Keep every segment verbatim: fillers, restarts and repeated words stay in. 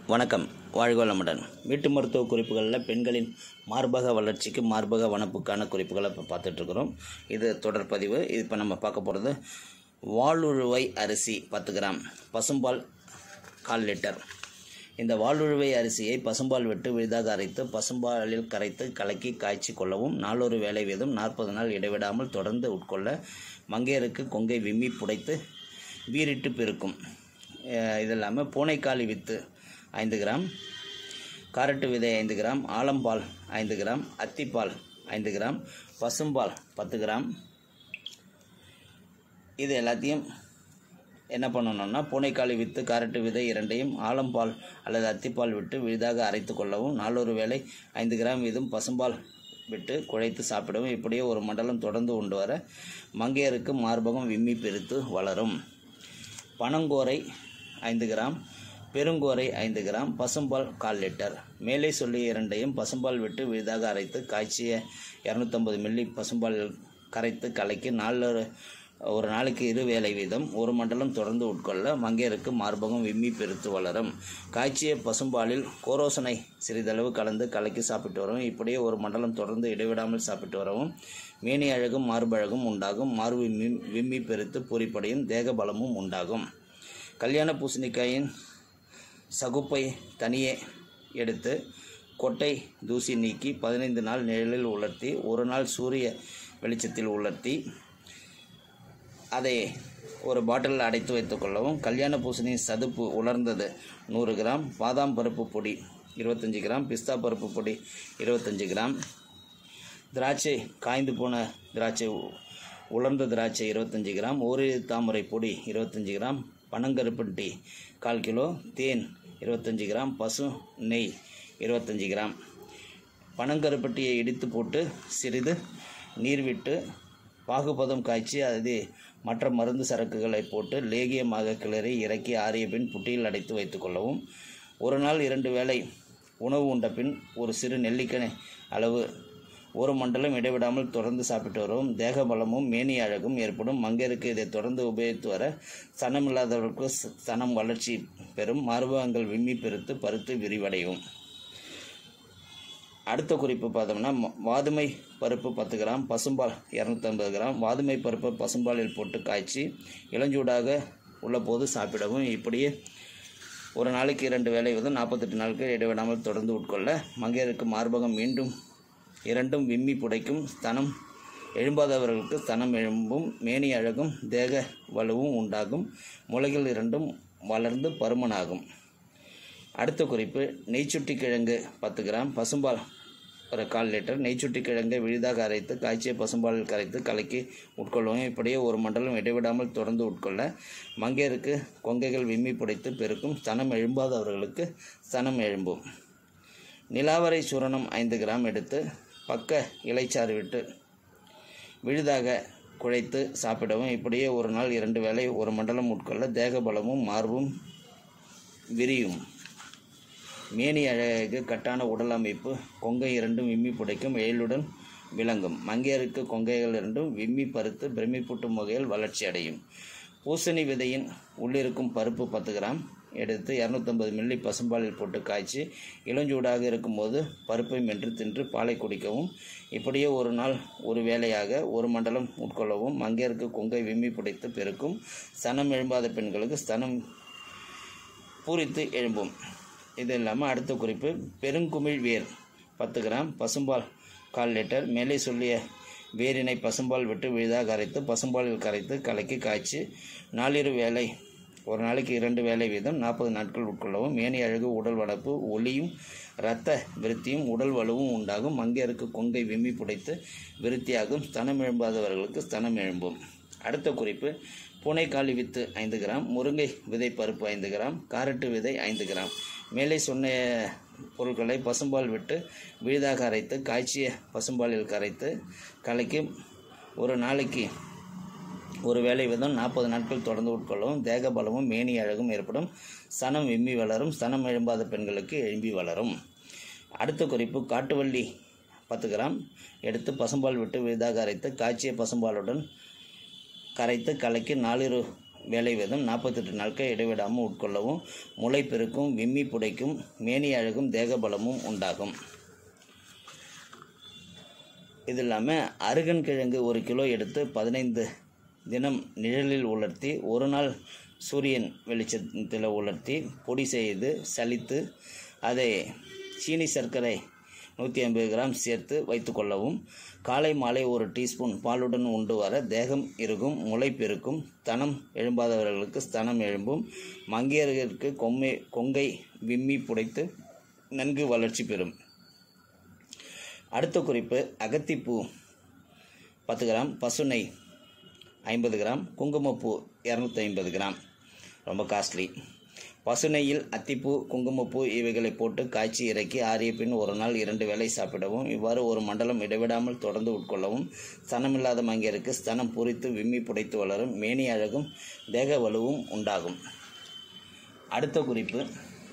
வணக்கம். வாழ்க வளமுடன். வீட்டு மருத்துவ குறிப்புகளில் பெண்களின் மார்பக வளர்ச்சிக்கு மார்பக வனப்புக்கான குறிப்புகளை இப்போ பார்த்துட்ருக்குறோம். இது தொடர்பதிவு. இது இப்போ நம்ம பார்க்க போகிறது வாளுழுவை அரிசி பத்து கிராம், பசும்பால் கால் லிட்டர். இந்த வாளுழுவை அரிசியை பசும்பால் விட்டு விழுதாக அரைத்து பசும்பாலில் கரைத்து கலக்கி காய்ச்சி கொள்ளவும். நாளொரு வேலை வீதம் நாற்பது நாள் இடைவிடாமல் தொடர்ந்து உட்கொள்ள மங்கையருக்கு கொங்கை விம்மி புடைத்து வீரிட்டு பெருக்கும். இது இல்லாமல் பூனைக்காளி வித்து ஐந்து கிராம், காரட்டு விதை ஐந்து கிராம், ஆலம்பால் ஐந்து கிராம், அத்திப்பால் ஐந்து கிராம், பசும்பால் பத்து கிராம். இது எல்லாத்தையும் என்ன பண்ணணும்னா, பூனைக்காளி வித்து காரட்டு விதை இரண்டையும் ஆலம்பால் அல்லது அத்திப்பால் விட்டு விழுதாக அரைத்து கொள்ளவும். நாளொரு வேளை ஐந்து கிராம் வீதம் பசும்பால் விட்டு குழைத்து சாப்பிடவும். இப்படியே ஒரு மண்டலம் தொடர்ந்து உண்டு வர மங்கையருக்கு மார்பகம் விம்மி பெருத்து வளரும். பனங்கோரை ஐந்து கிராம், பெருங்கோரை ஐந்து கிராம், பசும்பால் கால் லிட்டர். மேலே சொல்லிய இரண்டையும் பசும்பால் விட்டு விழுதாக அரைத்து காய்ச்சிய இரநூத்தம்பது மில்லி பசும்பால் கரைத்து கலக்கி நாலு ஒரு நாளைக்கு இரு வேலை வீதம் ஒரு மண்டலம் தொடர்ந்து உட்கொள்ள மங்கையருக்கு மார்பகம் விம்மி பெருத்து வளரும். காய்ச்சிய பசும்பாலில் கோரோசனை சிறிதளவு கலந்து கலக்கி சாப்பிட்டு வரவும். இப்படியே ஒரு மண்டலம் தொடர்ந்து இடைவிடாமல் சாப்பிட்டு வரவும் மேனி அழகும் மார்பழகும் உண்டாகும். மார்பு விம்மி பெருத்து பூரிப்படையும் தேக பலமும் உண்டாகும். கல்யாண பூசணிக்காயின் சகுப்பை தனியே எடுத்து கொட்டை தூசி நீக்கி பதினைந்து நாள் நிழலில் உலர்த்தி ஒரு நாள் சூரிய வெளிச்சத்தில் உலர்த்தி அதை ஒரு பாட்டிலில் அடைத்து வைத்துக் கொள்ளவும். கல்யாண பூசணி சதுப்பு உலர்ந்தது நூறு கிராம், பாதாம் பருப்பு பொடி இருபத்தஞ்சி கிராம், பிஸ்தா பருப்பு பொடி இருபத்தஞ்சி கிராம், திராட்சை காய்ந்து போன திராட்சை உலர்ந்த திராட்சை இருபத்தஞ்சி கிராம், ஓரிரு தாமரை பொடி இருபத்தஞ்சி கிராம், பனங்கருப்பட்டி கால் கிலோ, தேன் இருபத்தஞ்சி கிராம், பசு நெய் இருபத்தஞ்சி கிராம். பனங்கருப்பட்டியை இடித்து போட்டு சிறிது நீர் விட்டு பாகுபதம் காய்ச்சி அது மற்ற மருந்து சரக்குகளை போட்டு லேகியமாக கிளறி இறக்கி ஆறிய பின் புட்டியில் அடைத்து வைத்து கொள்ளவும். ஒரு நாள் இரண்டு வேளை உணவு உண்ட பின் ஒரு சிறு நெல்லிக்காய் அளவு ஒரு மண்டலம் இடைவிடாமல் தொடர்ந்து சாப்பிட்டு வரவும். தேக பலமும் மேனி அழகும் ஏற்படும். மங்கையருக்கு இதை தொடர்ந்து உபயோகித்து வர சனமில்லாதவர்களுக்கு சனம் வளர்ச்சி பெறும். மார்பகங்கள் விம்மி பெருத்து பருத்து விரிவடையும். அடுத்த குறிப்பு பார்த்தோம்னா, வாதுமை பருப்பு பத்து கிராம், பசும்பால் இரநூத்தி ஐம்பது கிராம். வாதுமை பருப்பை பசும்பாலில் போட்டு காய்ச்சி இளஞ்சூடாக உள்ள போது சாப்பிடவும். இப்படியே ஒரு நாளைக்கு இரண்டு வேலை வந்து நாற்பத்தெட்டு நாட்கள் இடைவிடாமல் தொடர்ந்து உட்கொள்ள மங்கையருக்கு மார்பகம் மீண்டும் இரண்டும் விம்மி புடைக்கும். ஸ்தனம் எழும்பாதவர்களுக்கு ஸ்தனம் எழும்பும். மேனி அழகும் தேக வலுவும் உண்டாகும். முளைகள் இரண்டும் வளர்ந்து பருமனாகும். அடுத்த குறிப்பு, நெய்ச்சுட்டி கிழங்கு பத்து கிராம், பசும்பால் ஒரு கால் லிட்டர். நெய்ச்சுட்டி கிழங்கை விழுதாக அரைத்து காய்ச்சிய பசும்பாலில் கரைத்து கலக்கி உட்கொள்ளவும். இப்படியே ஒரு மண்டலம் இடைவிடாமல் தொடர்ந்து உட்கொள்ள மங்கையருக்கு கொங்கைகள் விம்மி புடைத்து பெருக்கும். ஸ்தனம் எழும்பாதவர்களுக்கு ஸ்தனம் எழும்பும். நிலாவரை சூரணம் ஐந்து கிராம் எடுத்து பக்க இலைச்சாறு விட்டு விழுதாக குழைத்து சாப்பிடவும். இப்படியே ஒரு நாள் இரண்டு வேளை ஒரு மண்டலம் உட்கொள்ள தேக பலமும் மார்பும் விரியும். மேனி அழகு கட்டான உடல் அமைப்பு, கொங்கை இரண்டும் விம்மி புடைக்கும், எழிலுடன் விளங்கும். மங்கையருக்கு கொங்கைகள் இரண்டும் விம்மி பருத்து பிரமிப்பூட்டும் வகையில் வளர்ச்சி அடையும். பூசணி விதையின் உள்ளிருக்கும் பருப்பு பத்து கிராம் எடுத்து இரநூத்தம்பது மில்லி பசும்பாலில் போட்டு காய்ச்சி இளஞ்சூடாக இருக்கும்போது பருப்பை மென்று தின்று பாலை குடிக்கவும். இப்படியே ஒரு நாள் ஒரு வேளையாக ஒரு மண்டலம் உட்கொள்ளவும். மங்கையருக்கு கொங்கை விம்மி புடைத்து பெருக்கும். ஸ்தனம் எழும்பாத பெண்களுக்கு ஸ்தனம் பூரித்து எழும்பும். இது இல்லாமல் அடுத்த குறிப்பு, பெருங்குமிழ் வேர் பத்து கிராம், பசும்பால் கால் லிட்டர். மேலே சொல்லிய வேரினை பசும்பால் விட்டு விழுதாக அரைத்து பசும்பாலில் கரைத்து கலக்கி காய்ச்சி நாளிரு வேளை ஒரு நாளைக்கு இரண்டு வேலை வீதம் நாற்பது நாட்கள் உட்கொள்ளவும். மேனி அழகு உடல் வளர்ப்பு ஒளியும் இரத்த விருத்தியும் உடல் வலுவும் உண்டாகும். மங்கையருக்கு கொங்கை விம்மி புடைத்து விருத்தியாகும். ஸ்தனம் எழும்பாதவர்களுக்கு ஸ்தனம் எழும்பும். அடுத்த குறிப்பு, பூனைக்காளி வித்து ஐந்து கிராம், முருங்கை விதை பருப்பு ஐந்து கிராம், காரட்டு விதை ஐந்து கிராம். மேலே சொன்ன பொருட்களை பசும்பால் விட்டு விழுதாக அரைத்து காய்ச்சிய பசும்பாலில் கரைத்து கலக்கி ஒரு நாளைக்கு ஒரு வேலை வீதம் நாற்பது நாட்கள் தொடர்ந்து உட்கொள்ளவும். தேக பலமும் மேனி அழகும் ஏற்படும். சனம் விம்மி வளரும். சனம் எழும்பாத பெண்களுக்கு எழும்பி வளரும். அடுத்த குறிப்பு, காட்டுவள்ளி பத்து கிராம் எடுத்து பசும்பால் விட்டு விழுதாக அரைத்து காய்ச்சிய பசும்பாலுடன் கரைத்து கலக்கி நாலிரு வேலை வேதம் நாற்பத்தெட்டு நாட்கள் இடைவிடாமல் உட்கொள்ளவும் முளை பெருக்கும், விம்மி புடைக்கும், மேனி அழகும், தேகபலமும் உண்டாகும். இது இல்லாமல் அருகன் கிழங்கு ஒரு கிலோ எடுத்து பதினைந்து தினம் நிழலில் உலர்த்தி ஒரு நாள் சூரியன் வெளிச்சத்தில் உலர்த்தி பொடி செய்து சலித்து அதை சீனி சர்க்கரை நூற்றி ஐம்பது கிராம் சேர்த்து வைத்து கொள்ளவும். காலை மாலை ஒரு டீஸ்பூன் பாலுடன் உண்டு வர தேகம் இருக்கும், முளை பெருக்கும், தனம் எழும்பாதவர்களுக்கு ஸ்தனம் எழும்பும், மங்கையர்களுக்கு கொம்மை கொங்கை விம்மி புடைத்து நன்கு வளர்ச்சி பெறும். அடுத்த குறிப்பு, அகத்திப்பூ பத்து கிராம், பசுனை ஐம்பது கிராம், குங்குமப்பூ இரநூத்தி ஐம்பது கிராம். ரொம்ப காஸ்ட்லி. பசுனையில் அத்திப்பூ, குங்குமப்பூ இவைகளை போட்டு காய்ச்சி இறக்கி ஆறிய பின் ஒரு நாள் இரண்டு வேளை சாப்பிடவும். இவ்வாறு ஒரு மண்டலம் இடைவிடாமல் தொடர்ந்து உட்கொள்ளவும் ஸ்தனமில்லாத மங்கையருக்கு ஸ்தனம் பூரித்து விம்மி புடைத்து வளரும், மேனி அழகும், தேக வலுவும் உண்டாகும். அடுத்த குறிப்பு,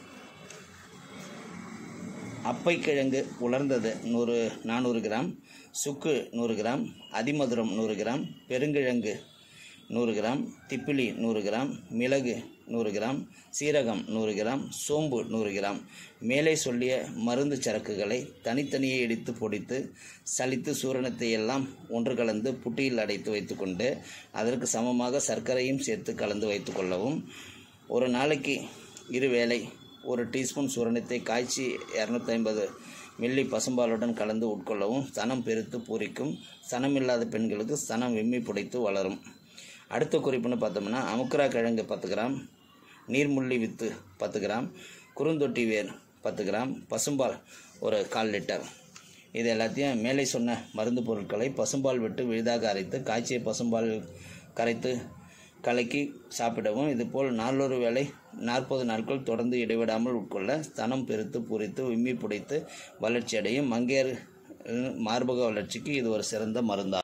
அப்பைக்கிழங்கு உலர்ந்தது நூறு நானூறு கிராம், சுக்கு நூறு கிராம், அதிமதுரம் நூறு கிராம், பெருங்கிழங்கு நூறு கிராம், திப்பிலி நூறு கிராம், மிளகு நூறு கிராம், சீரகம் நூறு கிராம், சோம்பு நூறு கிராம். மேலே சொல்லிய மருந்து சரக்குகளை தனித்தனியே இடித்து பொடித்து சலித்து சூரணத்தை எல்லாம் ஒன்று கலந்து புட்டியில் அடைத்து வைத்துக்கொண்டு அதற்கு சமமாக சர்க்கரையும் சேர்த்து கலந்து வைத்து கொள்ளவும். ஒரு நாளைக்கு இரு வேளை ஒரு டீஸ்பூன் சூரணத்தை காய்ச்சி இரநூத்தி ஐம்பது மில்லி பசும்பாலுடன் கலந்து உட்கொள்ளவும். ஸ்தனம் பெருத்து பூரிக்கும், ஸ்தனமில்லாத பெண்களுக்கு ஸ்தனம் விம்மி புடைத்து வளரும். அடுத்த குறிப்புன்னு பார்த்தோம்னா, அமுக்கரா கிழங்கு பத்து கிராம், நீர்முள்ளி வித்து பத்து கிராம், குறுந்தொட்டி வேர் பத்து கிராம், பசும்பால் ஒரு கால் லிட்டர். இது எல்லாத்தையும் மேலே சொன்ன மருந்து பொருட்களை பசும்பால் விட்டு விழுதாக அரைத்து காய்ச்சிய பசும்பால் கரைத்து கலக்கி சாப்பிடவும். இதுபோல் நானூறு வேளை நாற்பது நாட்கள் தொடர்ந்து இடைவிடாமல் உட்கொள்ள ஸ்தனம் பெருத்து பூரித்து விம்மி புடைத்து வளர்ச்சி அடையும். மங்கையர் மார்பக வளர்ச்சிக்கு இது ஒரு சிறந்த மருந்தாகும்.